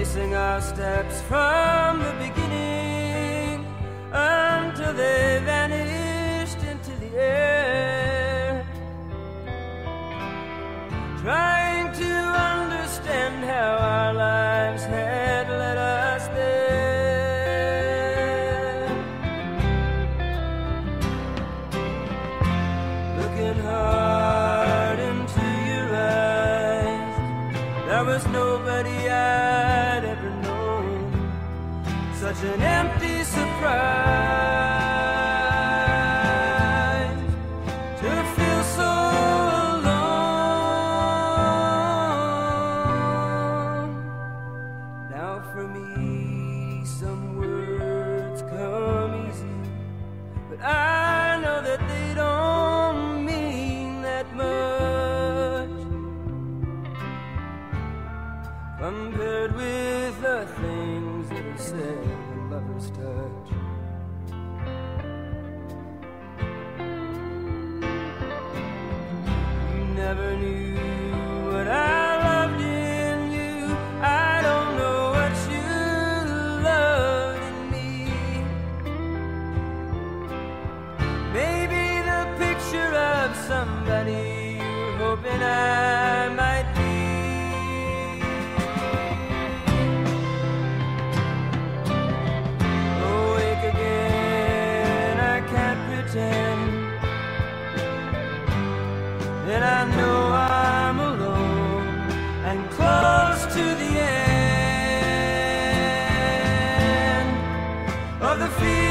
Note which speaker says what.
Speaker 1: tracing our steps from the beginning until they vanished into the air, trying to understand how our lives had led us there. Looking hard into your eyes, there was nobody I'd ever known, such an empty surprise to feel so alone. Now for me some words come easy, but I know that they don't mean that much compared with the things that are said when lovers touch. You never knew what I loved in you. I don't know what you loved in me. Maybe the picture of somebody you're hoping I might be. Awake again, I can't pretend, and I know I'm alone and close to the end of the feeling